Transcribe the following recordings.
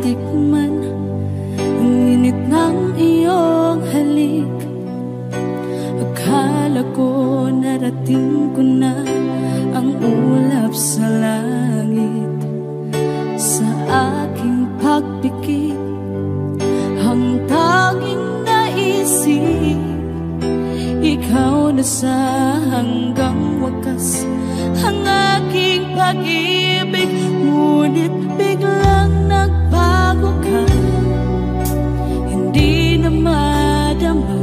matikman ang init ng iyong halik. Akala ko narating ko na ang ulap sa langit. Sa aking pagpikit, ang tanging naisip, ikaw na sa hanggang wakas ang aking pag-ibig. Ngunit biglang nagbago ka, hindi na madama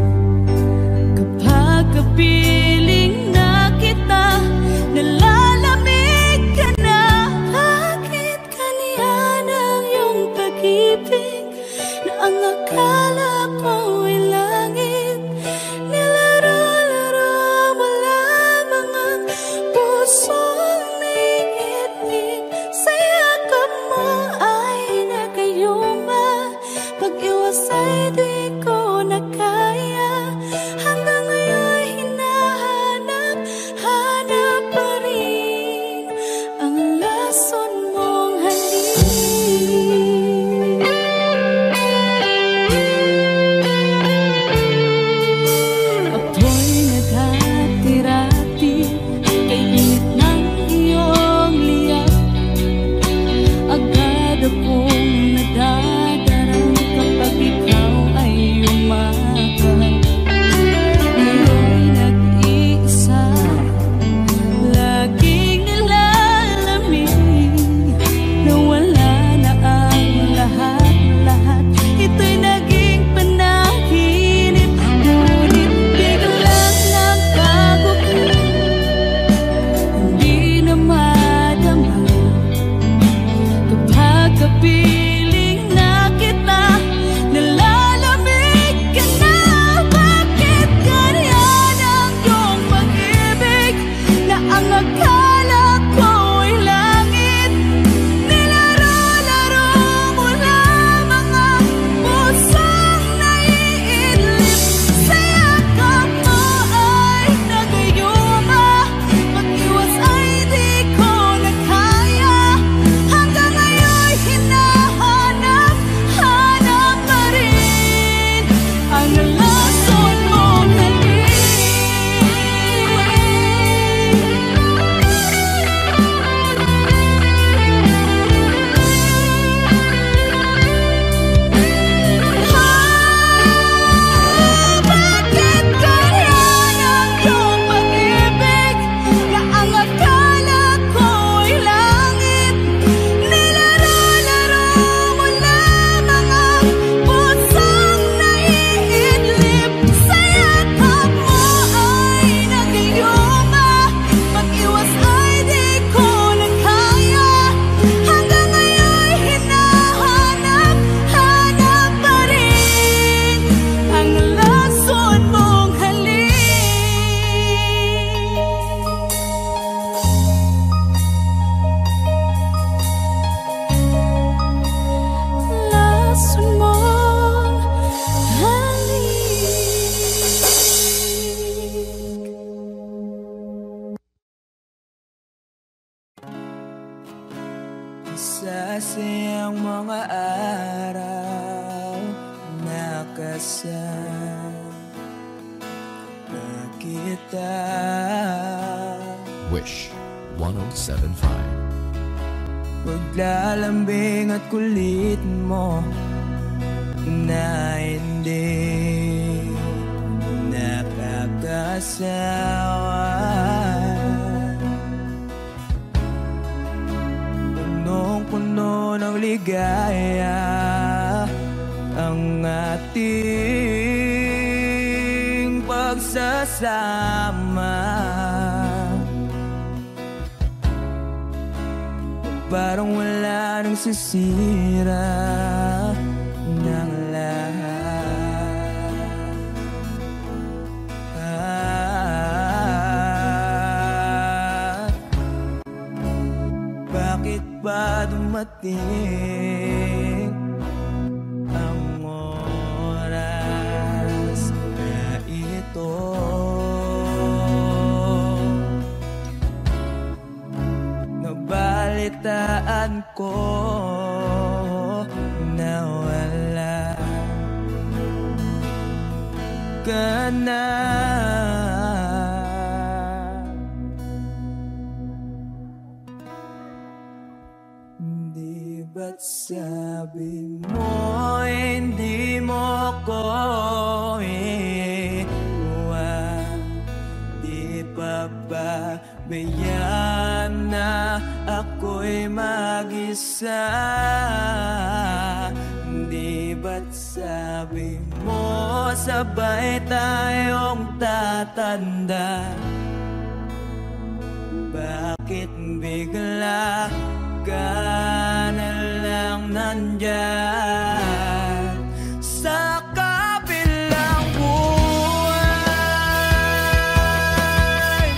kapag kapiling na kita. Nalalamig ka na, bakit kaniyan ang iyong pag-ibig na ang akala ko ay langit? Nilaro-laro mo lamang ang pusong naiinig. Sa yakap mo ay nagayuma, pag-iwas ay di ko na kaya. Hanggang ngayon hinahanap, hanap pa rin ang lason mong halik. Apoy naghatirati, kay init ng iyong liyak. Agad akong nadadarang kapag ikaw ay umakap. Ngayon nag-iisa, laging nilalamig. Nawala na ang lahat-lahat, ito'y naging panaginip. Ngunit biglang nagbago ka, hindi na madama kapag kapiling na kita. Nalalamig ka na, bakit ganyan ang iyong pag-ibig na ang akala ko ay langit? Nilaro-laro mo lamang ang pusong naiidlip. Sa yakap mo ay nagayuma, pag-iwas ay di ko na kaya. Hanggang ngayon hinahanap, hanap pa rin ang lason mong halik. Bakit ganyan ang iyong pag-ibig na ang akala ko ay langit? Nilaro-laro mo lamang ang pusong naiidlip. Sa yakap mo ay nagayuma, pag-iwas ay di ko na kaya. Hanggang ngayon hinahanap, hanap pa rin ang lason mong halik. Lason mong halik. Sa siyang mga araw nakasama kita. Wish 1075. Paglalambing at kulit mo na hindi nakakasawa. Punong-puno ng ligaya ang ating pagsasama. Parang wala nang sisira ng lahat. Bakit ba dumating ang oras na ito? Nabalitaan ko nawala ka na. Di ba't sabi mo hindi mo ko iwan? Di pa ba bayaan na ako'y mag-isa? Di ba't sabi mo sabay tayong tatanda? Bakit bigla ka na lang nandyan sa kabilang buhay?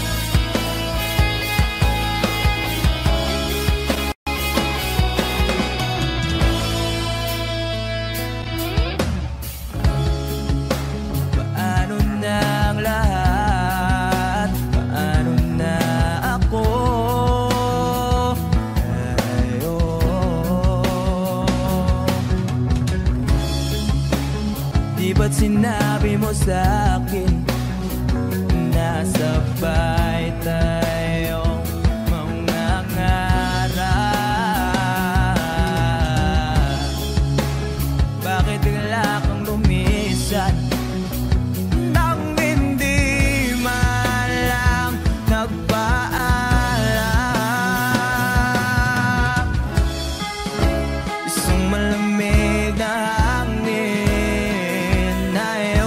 Paano na ang lahat? Paano na ako? Di ba't sinabi mo sa'kin na sabay tayong mangangarap? Bakit bigla kang lumisan nang hindi man lang nagpaalam? Isang malamig na hangin ay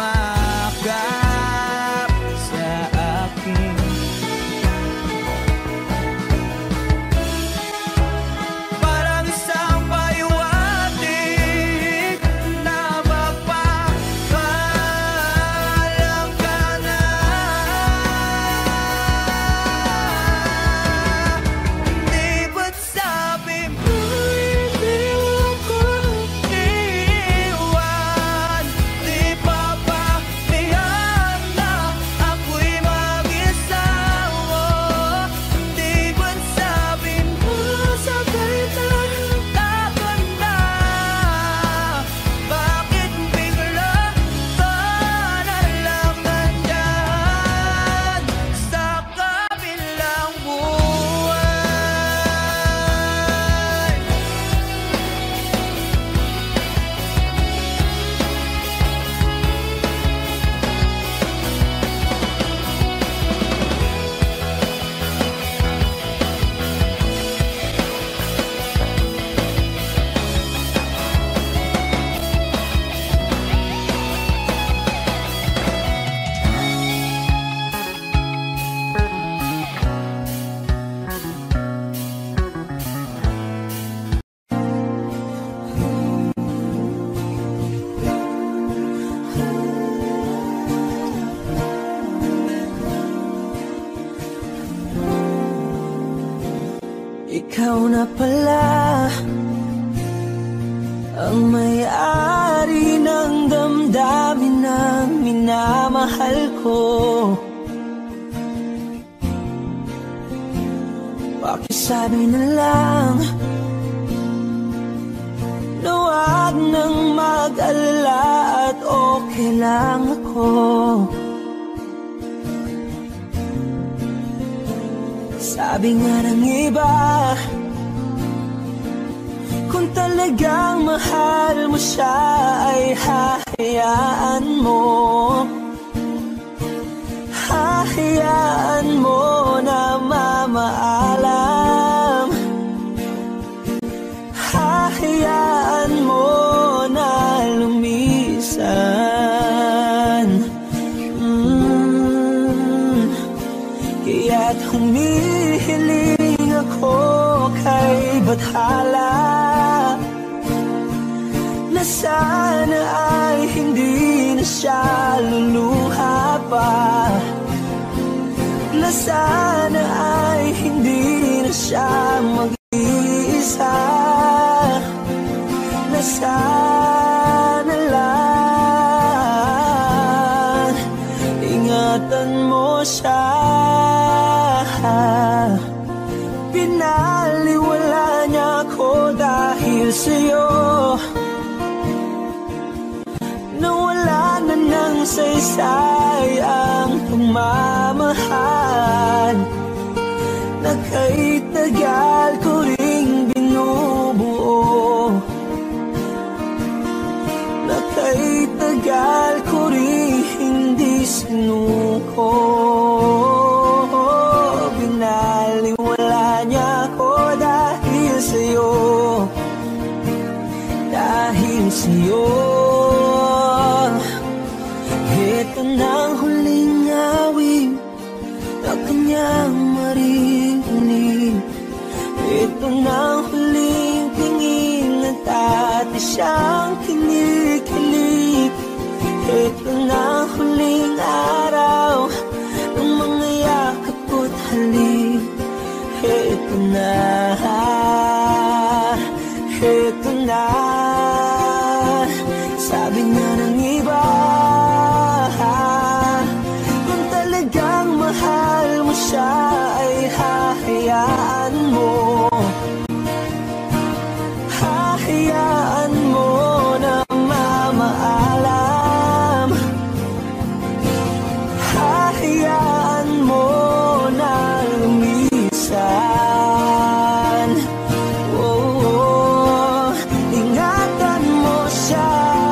umakap sa akin. Parang isang pahiwatig na magpapaalam ka na. Di ba't sabi mo hindi ako iwan? Di pa ba bayaan na ako'y mag-isa? Di ba't sabi mo sabay tayong tatanda? Bakit bigla ka na lang nandyan sa kabilang buhay? Ikaw na pala ang may-ari ng damdamin na minamahal ko. Pakisabi na lang na wag nang mag-alala at okay lang ako. Sabi nga ng iba, kung talagang mahal mo siya ay hahayaan mo. Hahayaan mo na mamaalam. Hahayaan mo na lumisan. Kaya't humihiling ako kay Bathala na sana ay hindi na siya luluha pa, na sana ay hindi na siya mag-iisa, na sana lang ingatan mo siya. Pinaliwala niya ako dahil sa'yo. Nawala na ng saysay ang pagmamahal na kay tagal ko ring binubuo, na kay tagal ko ring hindi sinuko. Binaliwala niya ako dahil sa'yo, dahil sa'yo. Ito nang huling awit na kanyang maririnig. Ito nang huling tingin at dati siyang kinikilig. Ito nang huling araw ng mga yakap ko't halik. Ito na, ito na. Sabi niya ng iba, kung talagang mahal mo siya ay hahayaan mo, hahayaan mo na mamaalam, hahayaan mo na lumisan. Oh, ingatan mo siya.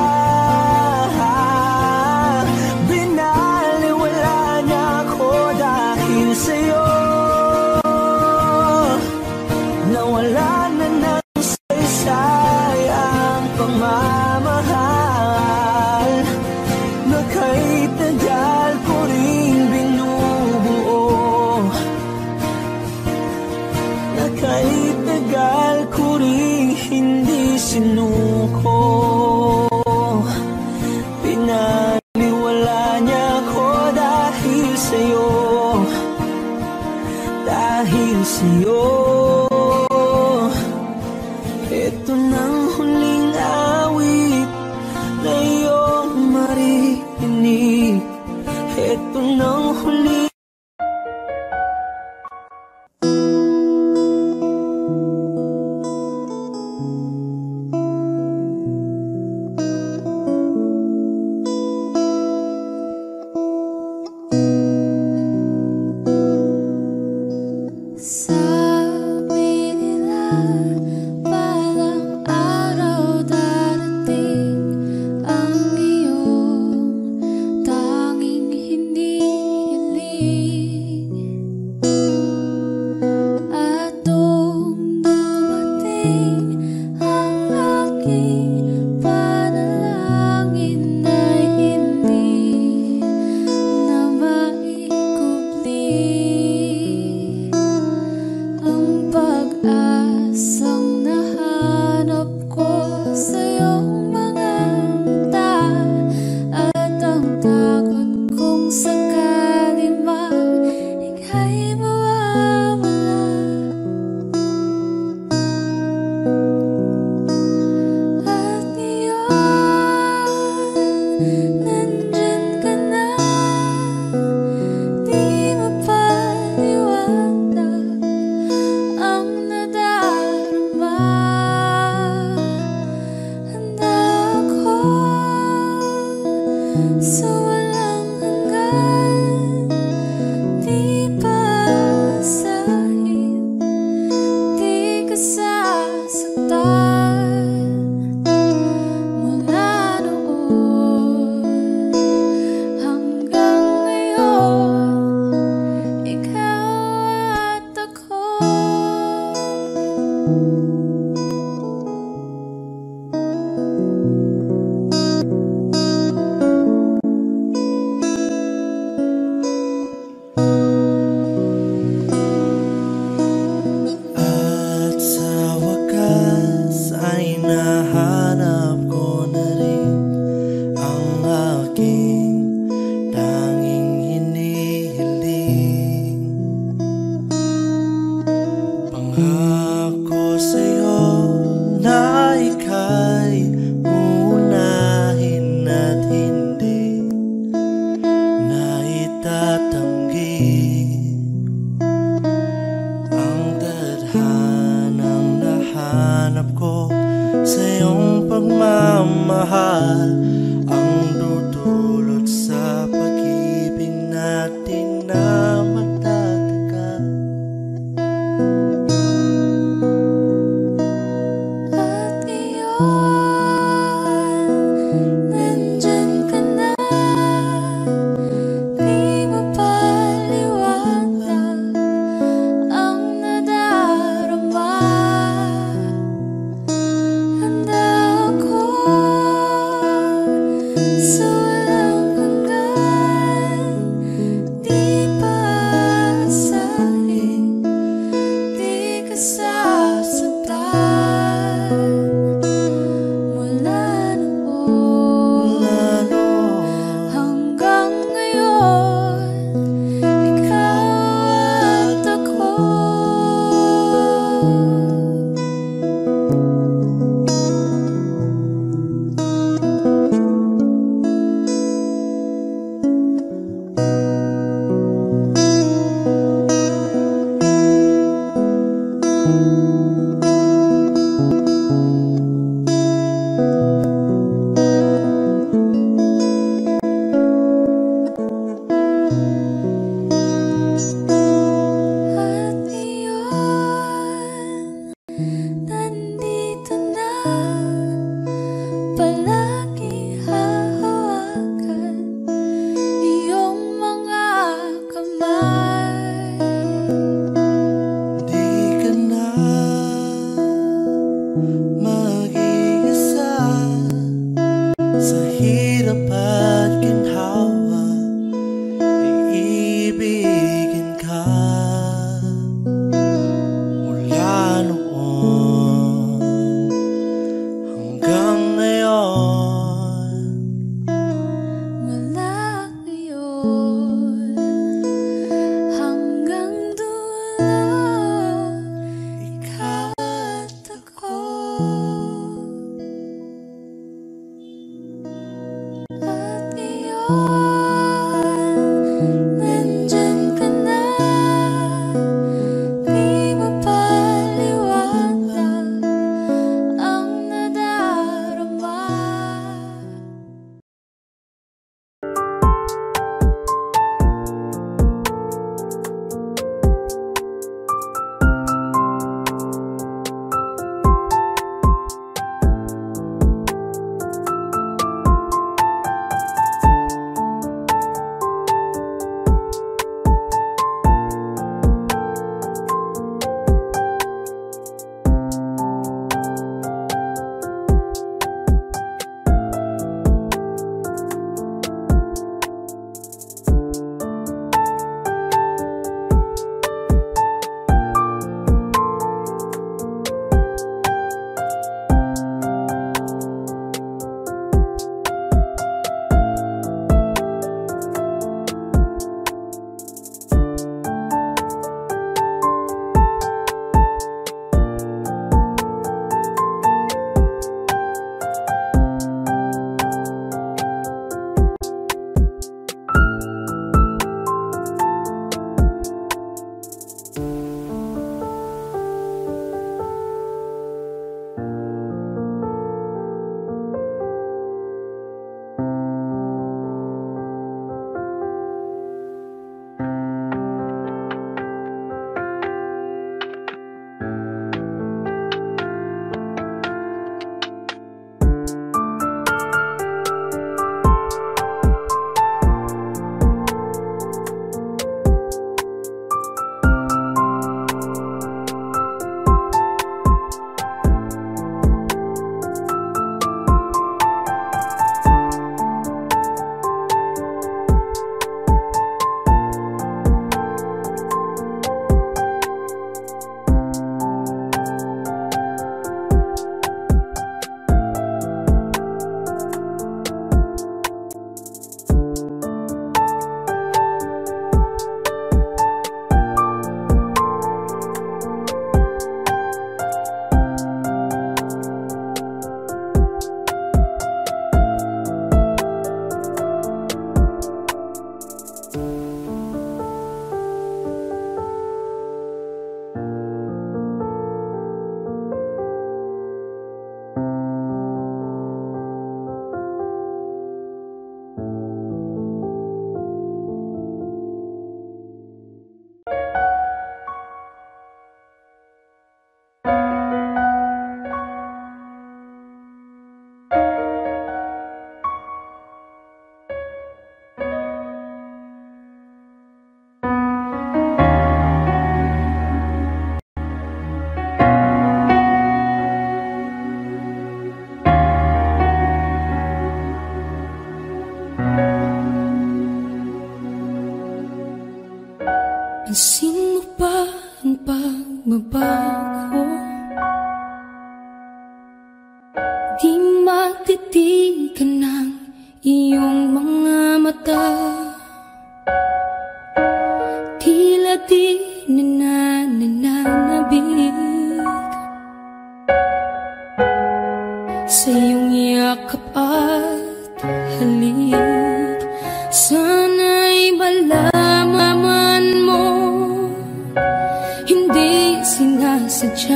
Binaliwala niya ako dahil sa'yo. Nawala na ng saysay ang pagmamahal na kay tagal ko ring binubuo, na kay tagal ko ring hindi sinuko. Pinaliwala niya ako dahil sa'yo, dahil sa'yo. Ito nang huling awit na iyong maririnig. Ito nang huling sabi nila parang araw darating ang iyong tanging hinihiling. At nung dumating ang aking panalangin ay hindi na maikubli ang pag-asang nahanap ko sa iyong mga mata, at ang takot kong sakali mang ika'y mawawala. At ngayon, nandyan ka na, di mapaliwanag ang nadarama. Handa ako sa walang hanggan, di pasahin, di ka sasaktan. Mula noon hanggang ngayon, ikaw at ako. At sa wakas ay nahanap ko na rin ang aking tanging hinihiling. Pangako sa'yo pagmamahal ang dudulot sa pag-ibig natin na matatagal. At ngayon, nandyan ka na, di mo paliwanag ang nadarama. Handa ako sa walang hanggan, di paasahin, di ka sasaktan. Mula noon hanggang ngayon, ikaw at ako. At ngayon, nandito na, palagi hahawakan iyong mga kamay. Di ka na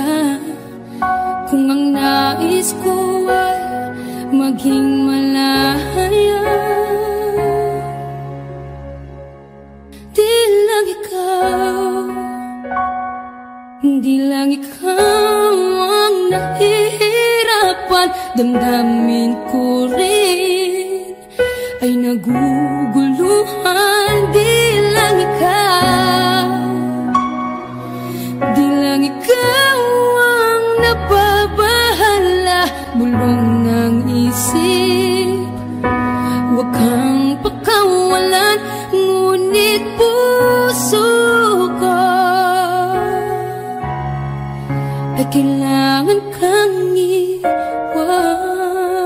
masaya kung ang nais ko ay maging malaya. Di lang ikaw, di lang ikaw ang nahihirapan. Damdamin ko rin ay naguguluhan. Di lang ikaw, di lang ikaw ang nababahala. Bulong ng isip, huwag kang pakawalan. Ngunit puso ko ay kailangan kang iwan.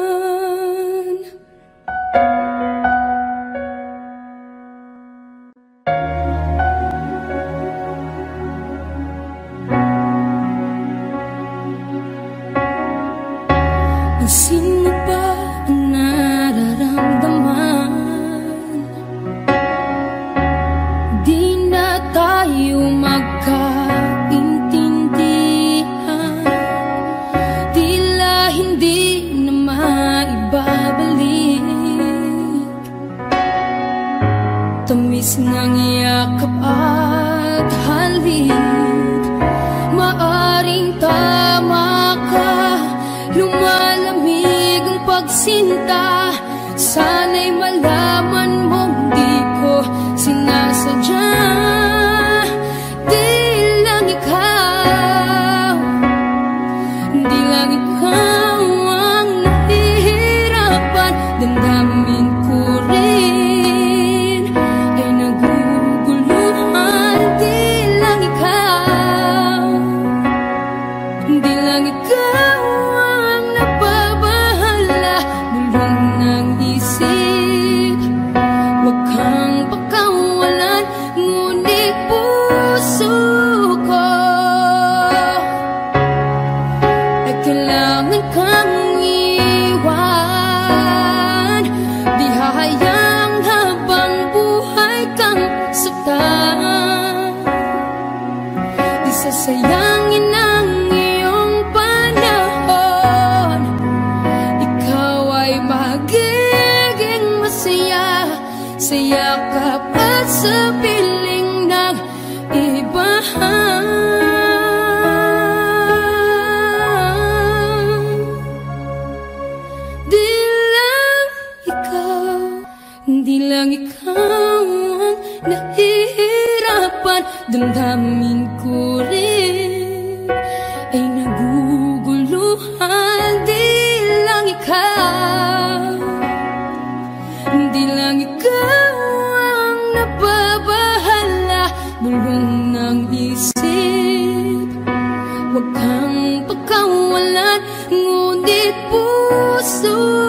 Sino ba ang nararamdaman? Di na tayo magkaintindihan. Tila hindi na maibabalik tamis ng yakap at halik. Maaring tama ka, lumalamig ang pagsinta. Sana'y malaman mong di ko sinasadya. Di lang ikaw, di lang ikaw ang nahihirapan. Damdamin ko rin ay naguguluhan. Di lang ikaw, di lang ikaw ang nababahala. Bulong ng isip, huwag kang pakawalan. Ngunit puso ko ay kailangan kang iwan. Di hahayang habang buhay kang saktan. Di sasayangin ang iyong panahon. Ikaw ay magiging masaya sa yakap at sa piling ng iba. Di lang ikaw, di lang ikaw ang nahihirapan. Damdamin ko rin ay naguguluhan. Di lang ikaw, di lang ikaw ang nababahala. Bulong ng isip, huwag kang pakawalan. Ngunit puso